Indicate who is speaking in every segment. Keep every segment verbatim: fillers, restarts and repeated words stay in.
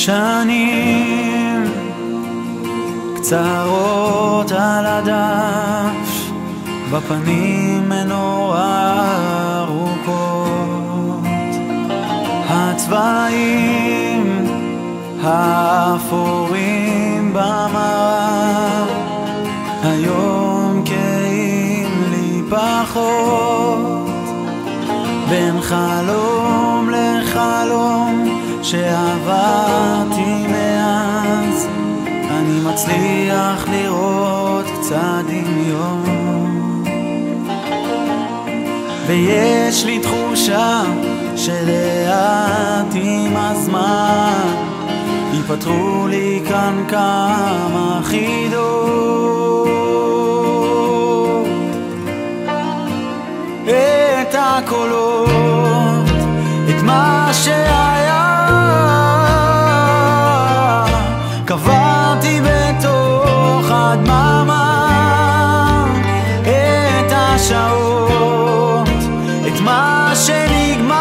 Speaker 1: שנים קצרות על הדף, בפנים מנורה ארוכות, הצבעים האפורים במראה היום קהים לי פחות, בין חלום לחלום שעברתי מאז אני מצליח לראות קצת דמיון, ויש לי תחושה שלאט עם הזמן ייפתרו לי כאן כמה חידות, את הקולות, את מה שהיה קברתי בתוך הדממה, את השעות, את מה שנגמר,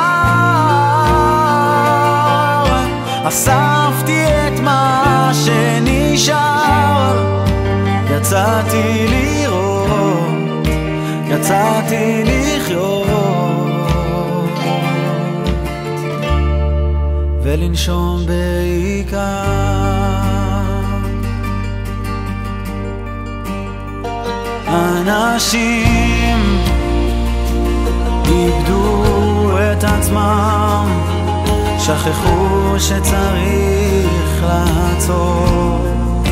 Speaker 1: אספתי את מה שנשאר, יצאתי לראות, יצאתי לחיות ולנשום בעיקר. אנשים איבדו את עצמם, שכחו שצריך לעצור,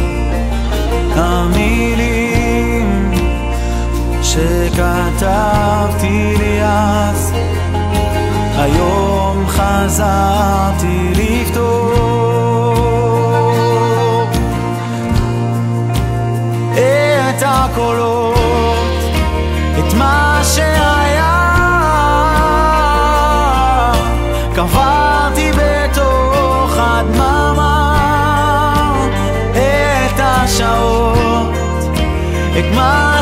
Speaker 1: המילים שכתבתי לי אז היום חזרתי לפתור, את הקולות, את מה שהיה קברתי בתוך הדממה, את השעות, את מה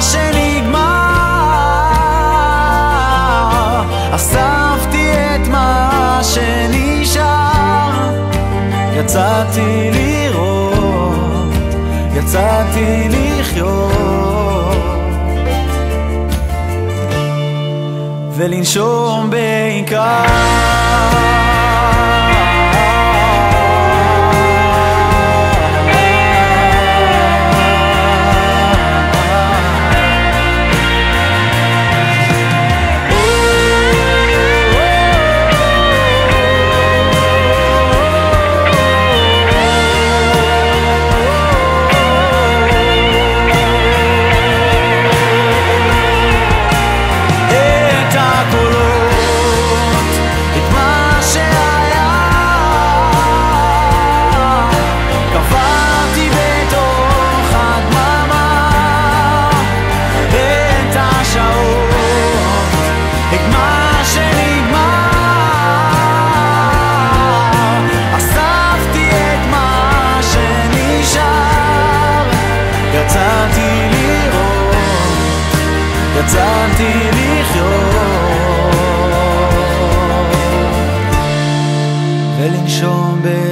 Speaker 1: שנגמר, אספתי את מה שנשאר, יצאתי לראות, יצאתי לחיות ולנשום בעיקר. יצאתי לחיות ולנשום ב...